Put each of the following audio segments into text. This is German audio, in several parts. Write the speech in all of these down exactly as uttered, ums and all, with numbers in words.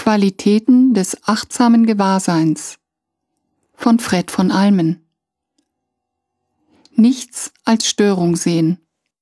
Qualitäten des achtsamen Gewahrseins von Fred von Almen. Nichts als Störung sehen.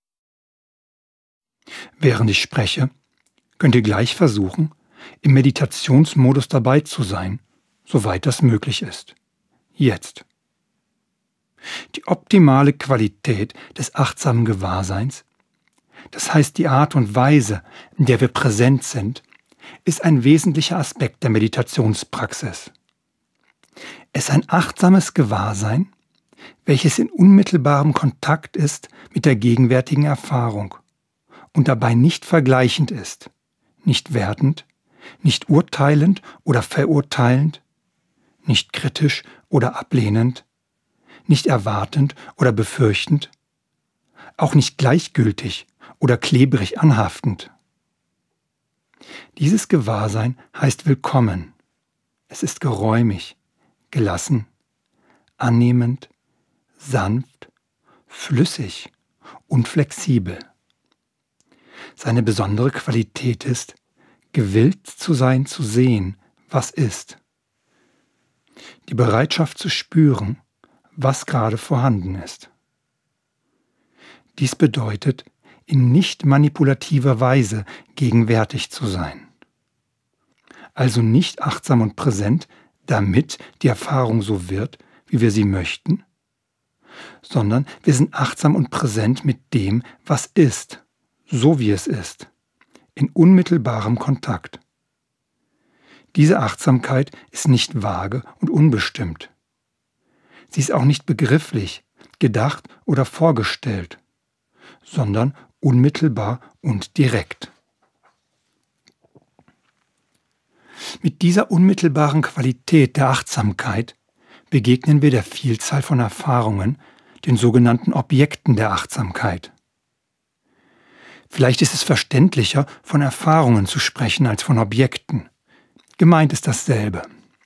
Während ich spreche, könnt ihr gleich versuchen, im Meditationsmodus dabei zu sein, soweit das möglich ist. Jetzt. Die optimale Qualität des achtsamen Gewahrseins, das heißt die Art und Weise, in der wir präsent sind, ist ein wesentlicher Aspekt der Meditationspraxis. Es ist ein achtsames Gewahrsein, welches in unmittelbarem Kontakt ist mit der gegenwärtigen Erfahrung und dabei nicht vergleichend ist, nicht wertend, nicht urteilend oder verurteilend, nicht kritisch oder ablehnend, nicht erwartend oder befürchtend, auch nicht gleichgültig oder klebrig anhaftend. Dieses Gewahrsein heißt willkommen. Es ist geräumig, gelassen, annehmend, sanft, flüssig und flexibel. Seine besondere Qualität ist, gewillt zu sein, zu sehen, was ist. Die Bereitschaft zu spüren, was gerade vorhanden ist. Dies bedeutet, in nicht manipulativer Weise gegenwärtig zu sein. Also nicht achtsam und präsent, damit die Erfahrung so wird, wie wir sie möchten, sondern wir sind achtsam und präsent mit dem, was ist, so wie es ist, in unmittelbarem Kontakt. Diese Achtsamkeit ist nicht vage und unbestimmt. Sie ist auch nicht begrifflich, gedacht oder vorgestellt, sondern unmittelbar und direkt. Mit dieser unmittelbaren Qualität der Achtsamkeit begegnen wir der Vielzahl von Erfahrungen, den sogenannten Objekten der Achtsamkeit. Vielleicht ist es verständlicher, von Erfahrungen zu sprechen als von Objekten. Gemeint ist dasselbe.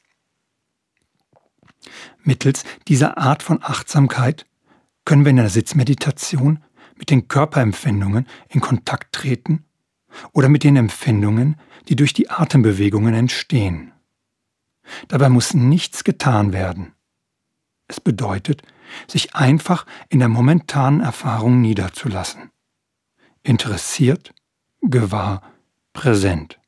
Mittels dieser Art von Achtsamkeit können wir in der Sitzmeditation mit den Körperempfindungen in Kontakt treten oder mit den Empfindungen, die durch die Atembewegungen entstehen. Dabei muss nichts getan werden. Es bedeutet, sich einfach in der momentanen Erfahrung niederzulassen. Interessiert, gewahr, präsent.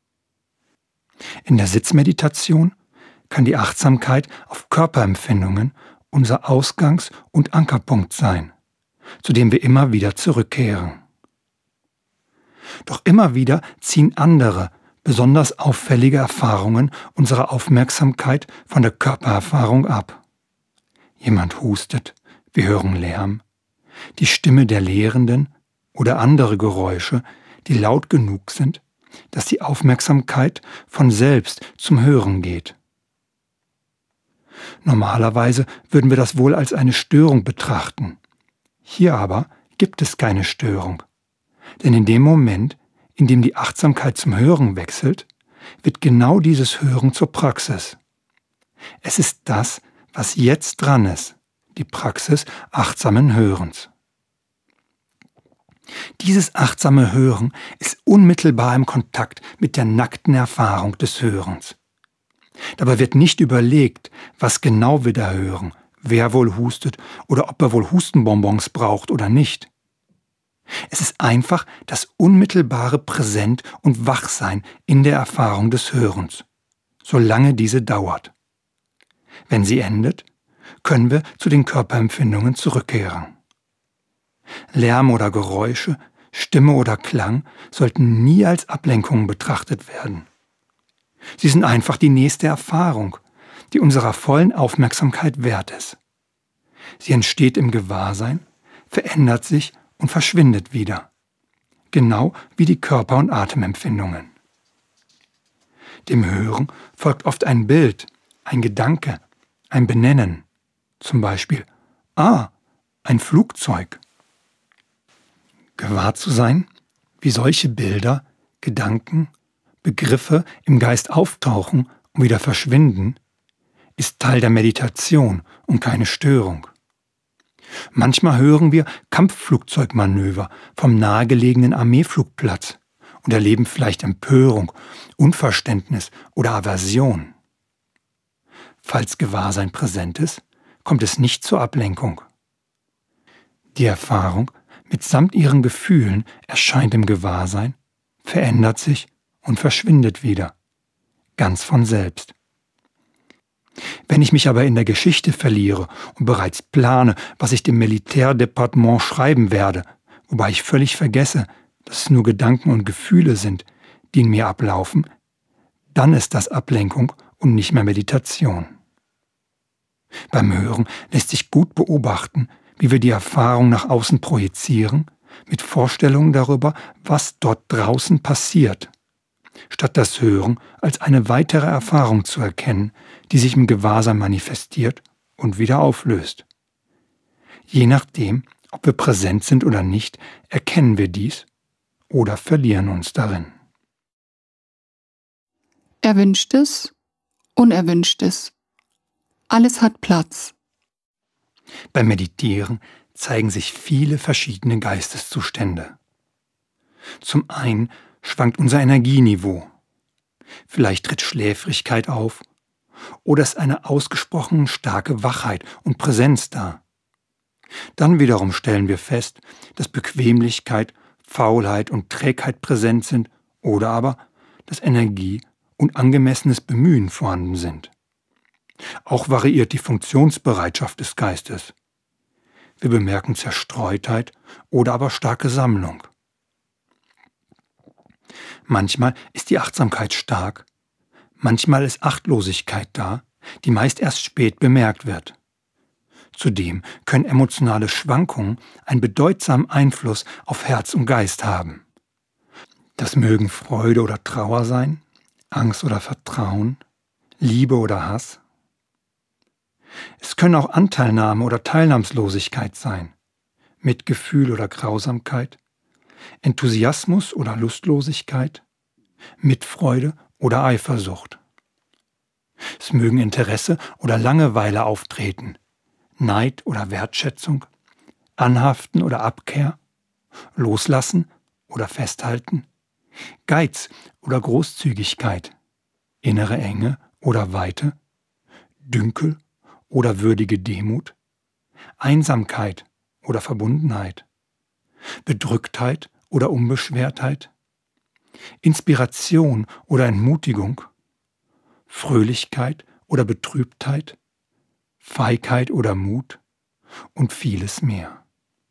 In der Sitzmeditation kann die Achtsamkeit auf Körperempfindungen unser Ausgangs- und Ankerpunkt sein, zu dem wir immer wieder zurückkehren. Doch immer wieder ziehen andere, besonders auffällige Erfahrungen unsere Aufmerksamkeit von der Körpererfahrung ab. Jemand hustet, wir hören Lärm, die Stimme der Lehrenden oder andere Geräusche, die laut genug sind, dass die Aufmerksamkeit von selbst zum Hören geht. Normalerweise würden wir das wohl als eine Störung betrachten. Hier aber gibt es keine Störung. Denn in dem Moment, in dem die Achtsamkeit zum Hören wechselt, wird genau dieses Hören zur Praxis. Es ist das, was jetzt dran ist, die Praxis achtsamen Hörens. Dieses achtsame Hören ist unmittelbar im Kontakt mit der nackten Erfahrung des Hörens. Dabei wird nicht überlegt, was genau wir da hören, wer wohl hustet oder ob er wohl Hustenbonbons braucht oder nicht. Es ist einfach das unmittelbare Präsent und Wachsein in der Erfahrung des Hörens, solange diese dauert. Wenn sie endet, können wir zu den Körperempfindungen zurückkehren. Lärm oder Geräusche, Stimme oder Klang sollten nie als Ablenkungen betrachtet werden. Sie sind einfach die nächste Erfahrung, die unserer vollen Aufmerksamkeit wert ist. Sie entsteht im Gewahrsein, verändert sich und verschwindet wieder, genau wie die Körper- und Atemempfindungen. Dem Hören folgt oft ein Bild, ein Gedanke, ein Benennen, zum Beispiel, ah, ein Flugzeug. Gewahr zu sein, wie solche Bilder, Gedanken, Begriffe im Geist auftauchen und wieder verschwinden, ist Teil der Meditation und keine Störung. Manchmal hören wir Kampfflugzeugmanöver vom nahegelegenen Armeeflugplatz und erleben vielleicht Empörung, Unverständnis oder Aversion. Falls Gewahrsein präsent ist, kommt es nicht zur Ablenkung. Die Erfahrung mitsamt ihren Gefühlen erscheint im Gewahrsein, verändert sich und verschwindet wieder, ganz von selbst. Wenn ich mich aber in der Geschichte verliere und bereits plane, was ich dem Militärdepartement schreiben werde, wobei ich völlig vergesse, dass es nur Gedanken und Gefühle sind, die in mir ablaufen, dann ist das Ablenkung und nicht mehr Meditation. Beim Hören lässt sich gut beobachten, wie wir die Erfahrung nach außen projizieren, mit Vorstellungen darüber, was dort draußen passiert, statt das Hören als eine weitere Erfahrung zu erkennen, die sich im Gewahrsein manifestiert und wieder auflöst. Je nachdem, ob wir präsent sind oder nicht, erkennen wir dies oder verlieren uns darin. Erwünschtes, Unerwünschtes. Alles hat Platz. Beim Meditieren zeigen sich viele verschiedene Geisteszustände. Zum einen schwankt unser Energieniveau. Vielleicht tritt Schläfrigkeit auf oder ist eine ausgesprochen starke Wachheit und Präsenz da. Dann wiederum stellen wir fest, dass Bequemlichkeit, Faulheit und Trägheit präsent sind oder aber, dass Energie und angemessenes Bemühen vorhanden sind. Auch variiert die Funktionsbereitschaft des Geistes. Wir bemerken Zerstreutheit oder aber starke Sammlung. Manchmal ist die Achtsamkeit stark, manchmal ist Achtlosigkeit da, die meist erst spät bemerkt wird. Zudem können emotionale Schwankungen einen bedeutsamen Einfluss auf Herz und Geist haben. Das mögen Freude oder Trauer sein, Angst oder Vertrauen, Liebe oder Hass. Es können auch Anteilnahme oder Teilnahmslosigkeit sein, Mitgefühl oder Grausamkeit, Enthusiasmus oder Lustlosigkeit, Mitfreude oder Eifersucht. Es mögen Interesse oder Langeweile auftreten, Neid oder Wertschätzung, Anhaften oder Abkehr, Loslassen oder Festhalten, Geiz oder Großzügigkeit, innere Enge oder Weite, Dünkel oder würdige Demut, Einsamkeit oder Verbundenheit, Bedrücktheit oder Unbeschwertheit, Inspiration oder Entmutigung, Fröhlichkeit oder Betrübtheit, Feigheit oder Mut und vieles mehr.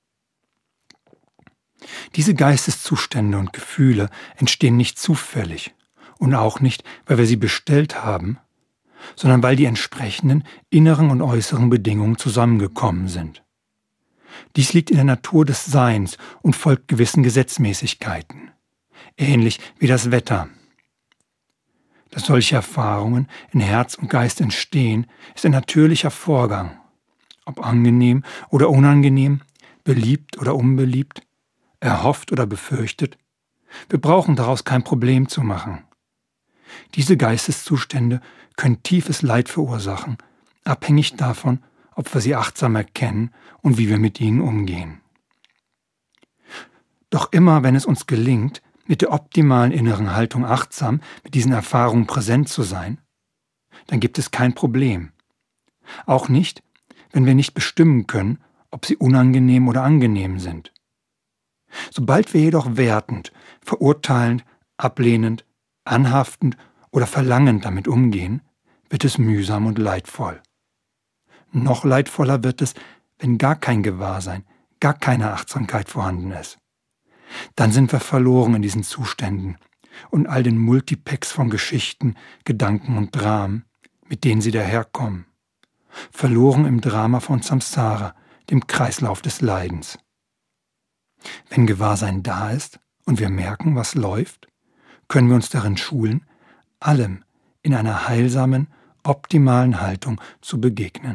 Diese Geisteszustände und Gefühle entstehen nicht zufällig und auch nicht, weil wir sie bestellt haben, sondern weil die entsprechenden inneren und äußeren Bedingungen zusammengekommen sind. Dies liegt in der Natur des Seins und folgt gewissen Gesetzmäßigkeiten, ähnlich wie das Wetter. Dass solche Erfahrungen in Herz und Geist entstehen, ist ein natürlicher Vorgang. Ob angenehm oder unangenehm, beliebt oder unbeliebt, erhofft oder befürchtet, wir brauchen daraus kein Problem zu machen. Diese Geisteszustände können tiefes Leid verursachen, abhängig davon, ob wir sie achtsam erkennen und wie wir mit ihnen umgehen. Doch immer, wenn es uns gelingt, mit der optimalen inneren Haltung achtsam mit diesen Erfahrungen präsent zu sein, dann gibt es kein Problem. Auch nicht, wenn wir nicht bestimmen können, ob sie unangenehm oder angenehm sind. Sobald wir jedoch wertend, verurteilend, ablehnend, anhaftend oder verlangend damit umgehen, wird es mühsam und leidvoll. Noch leidvoller wird es, wenn gar kein Gewahrsein, gar keine Achtsamkeit vorhanden ist. Dann sind wir verloren in diesen Zuständen und all den Multipacks von Geschichten, Gedanken und Dramen, mit denen sie daherkommen. Verloren im Drama von Samsara, dem Kreislauf des Leidens. Wenn Gewahrsein da ist und wir merken, was läuft, können wir uns darin schulen, allem in einer heilsamen, optimalen Haltung zu begegnen.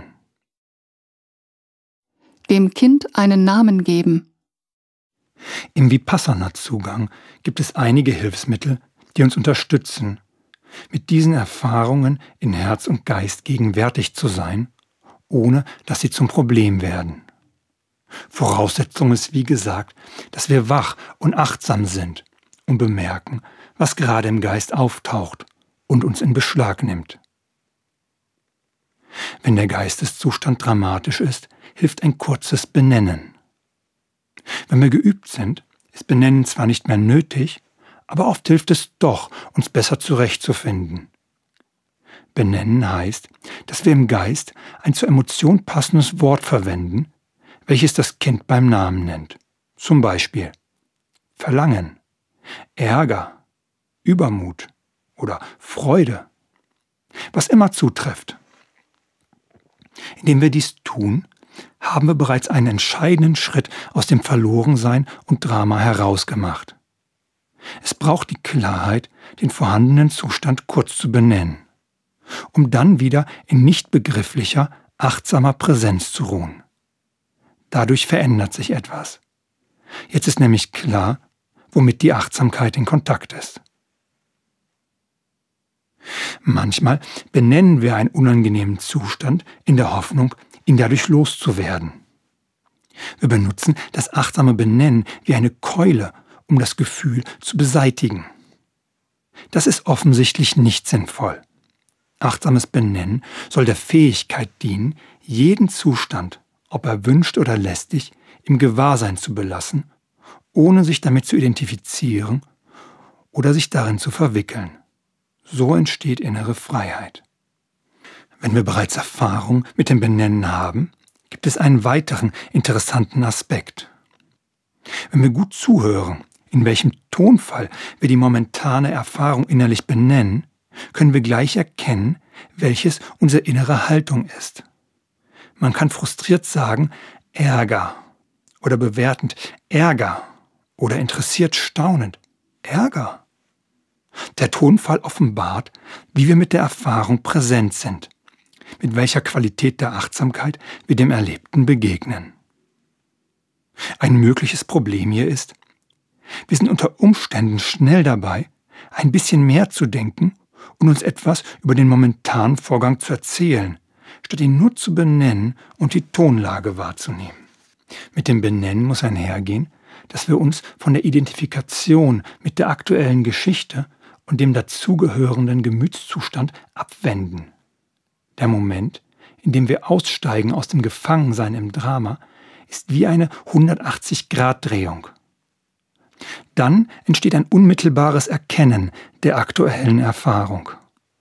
Dem Kind einen Namen geben. Im Vipassana-Zugang gibt es einige Hilfsmittel, die uns unterstützen, mit diesen Erfahrungen in Herz und Geist gegenwärtig zu sein, ohne dass sie zum Problem werden. Voraussetzung ist, wie gesagt, dass wir wach und achtsam sind und bemerken, was gerade im Geist auftaucht und uns in Beschlag nimmt. Wenn der Geisteszustand dramatisch ist, hilft ein kurzes Benennen. Wenn wir geübt sind, ist Benennen zwar nicht mehr nötig, aber oft hilft es doch, uns besser zurechtzufinden. Benennen heißt, dass wir im Geist ein zur Emotion passendes Wort verwenden, welches das Kind beim Namen nennt. Zum Beispiel Verlangen, Ärger, Übermut oder Freude, was immer zutrifft. Indem wir dies tun, haben wir bereits einen entscheidenden Schritt aus dem Verlorensein und Drama herausgemacht. Es braucht die Klarheit, den vorhandenen Zustand kurz zu benennen, um dann wieder in nicht begrifflicher, achtsamer Präsenz zu ruhen. Dadurch verändert sich etwas. Jetzt ist nämlich klar, womit die Achtsamkeit in Kontakt ist. Manchmal benennen wir einen unangenehmen Zustand in der Hoffnung, ihn dadurch loszuwerden. Wir benutzen das achtsame Benennen wie eine Keule, um das Gefühl zu beseitigen. Das ist offensichtlich nicht sinnvoll. Achtsames Benennen soll der Fähigkeit dienen, jeden Zustand, ob erwünscht oder lästig, im Gewahrsein zu belassen, ohne sich damit zu identifizieren oder sich darin zu verwickeln. So entsteht innere Freiheit. Wenn wir bereits Erfahrung mit dem Benennen haben, gibt es einen weiteren interessanten Aspekt. Wenn wir gut zuhören, in welchem Tonfall wir die momentane Erfahrung innerlich benennen, können wir gleich erkennen, welches unsere innere Haltung ist. Man kann frustriert sagen, Ärger, oder bewertend, Ärger, oder interessiert staunend, Ärger. Der Tonfall offenbart, wie wir mit der Erfahrung präsent sind, mit welcher Qualität der Achtsamkeit wir dem Erlebten begegnen. Ein mögliches Problem hier ist, wir sind unter Umständen schnell dabei, ein bisschen mehr zu denken und uns etwas über den momentanen Vorgang zu erzählen, statt ihn nur zu benennen und die Tonlage wahrzunehmen. Mit dem Benennen muss einhergehen, dass wir uns von der Identifikation mit der aktuellen Geschichte und dem dazugehörenden Gemütszustand abwenden. Der Moment, in dem wir aussteigen aus dem Gefangensein im Drama, ist wie eine hundertachtzig-Grad-Drehung. Dann entsteht ein unmittelbares Erkennen der aktuellen Erfahrung.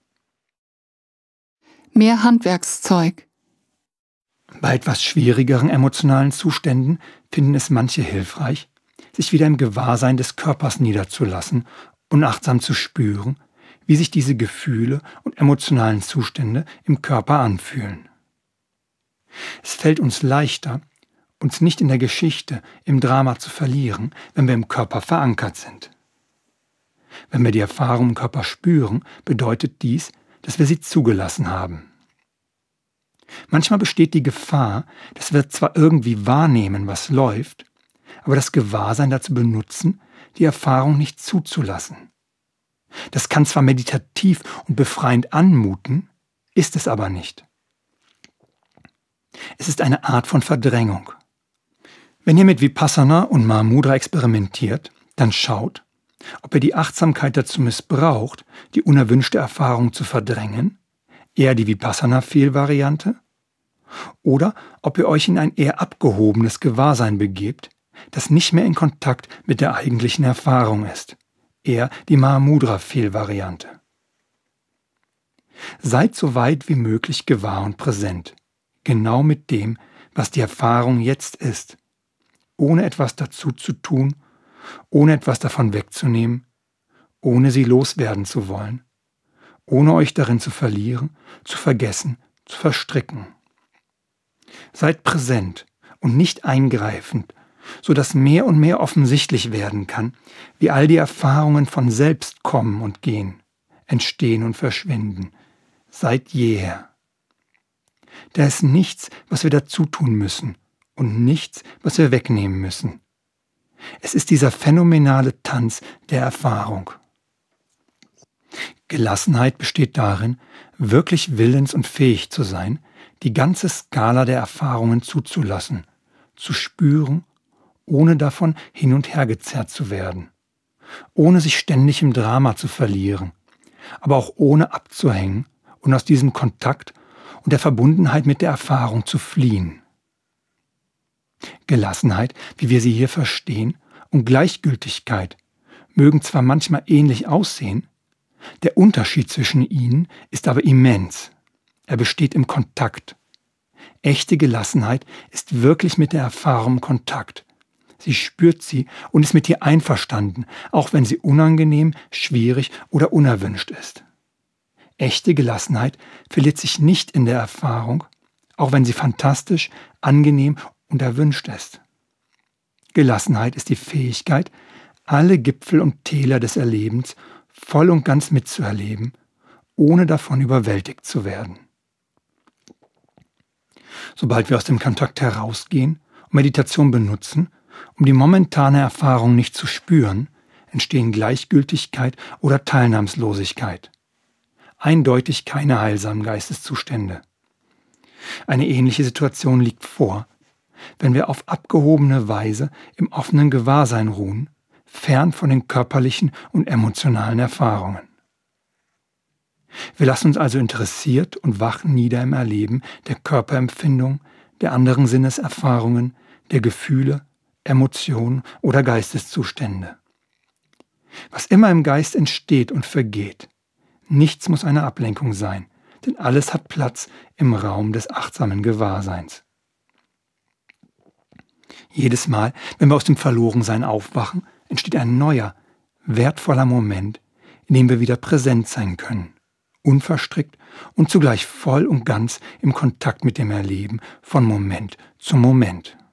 Mehr Handwerkszeug. Bei etwas schwierigeren emotionalen Zuständen finden es manche hilfreich, sich wieder im Gewahrsein des Körpers niederzulassen und achtsam zu spüren, wie sich diese Gefühle und emotionalen Zustände im Körper anfühlen. Es fällt uns leichter, uns nicht in der Geschichte, im Drama zu verlieren, wenn wir im Körper verankert sind. Wenn wir die Erfahrung im Körper spüren, bedeutet dies, dass wir sie zugelassen haben. Manchmal besteht die Gefahr, dass wir zwar irgendwie wahrnehmen, was läuft, aber das Gewahrsein dazu benutzen, die Erfahrung nicht zuzulassen. Das kann zwar meditativ und befreiend anmuten, ist es aber nicht. Es ist eine Art von Verdrängung. Wenn ihr mit Vipassana und Mahamudra experimentiert, dann schaut, ob ihr die Achtsamkeit dazu missbraucht, die unerwünschte Erfahrung zu verdrängen, eher die Vipassana-Fehlvariante, oder ob ihr euch in ein eher abgehobenes Gewahrsein begebt, das nicht mehr in Kontakt mit der eigentlichen Erfahrung ist, eher die Mahamudra-Fehlvariante. Seid so weit wie möglich gewahr und präsent, genau mit dem, was die Erfahrung jetzt ist, ohne etwas dazu zu tun, ohne etwas davon wegzunehmen, ohne sie loswerden zu wollen, ohne euch darin zu verlieren, zu vergessen, zu verstricken. Seid präsent und nicht eingreifend, sodass mehr und mehr offensichtlich werden kann, wie all die Erfahrungen von selbst kommen und gehen, entstehen und verschwinden, seit jeher. Da ist nichts, was wir dazu tun müssen und nichts, was wir wegnehmen müssen. Es ist dieser phänomenale Tanz der Erfahrung. Gelassenheit besteht darin, wirklich willens und fähig zu sein, die ganze Skala der Erfahrungen zuzulassen, zu spüren, ohne davon hin und her gezerrt zu werden, ohne sich ständig im Drama zu verlieren, aber auch ohne abzuhängen und aus diesem Kontakt und der Verbundenheit mit der Erfahrung zu fliehen. Gelassenheit, wie wir sie hier verstehen, und Gleichgültigkeit mögen zwar manchmal ähnlich aussehen, der Unterschied zwischen ihnen ist aber immens. Er besteht im Kontakt. Echte Gelassenheit ist wirklich mit der Erfahrung im Kontakt. Sie spürt sie und ist mit ihr einverstanden, auch wenn sie unangenehm, schwierig oder unerwünscht ist. Echte Gelassenheit verliert sich nicht in der Erfahrung, auch wenn sie fantastisch, angenehm und erwünscht ist. Gelassenheit ist die Fähigkeit, alle Gipfel und Täler des Erlebens voll und ganz mitzuerleben, ohne davon überwältigt zu werden. Sobald wir aus dem Kontakt herausgehen und Meditation benutzen, um die momentane Erfahrung nicht zu spüren, entstehen Gleichgültigkeit oder Teilnahmslosigkeit. Eindeutig keine heilsamen Geisteszustände. Eine ähnliche Situation liegt vor, wenn wir auf abgehobene Weise im offenen Gewahrsein ruhen, fern von den körperlichen und emotionalen Erfahrungen. Wir lassen uns also interessiert und wach nieder im Erleben der Körperempfindung, der anderen Sinneserfahrungen, der Gefühle, Emotionen oder Geisteszustände. Was immer im Geist entsteht und vergeht, nichts muss eine Ablenkung sein, denn alles hat Platz im Raum des achtsamen Gewahrseins. Jedes Mal, wenn wir aus dem Verlorensein aufwachen, entsteht ein neuer, wertvoller Moment, in dem wir wieder präsent sein können, unverstrickt und zugleich voll und ganz im Kontakt mit dem Erleben von Moment zu Moment.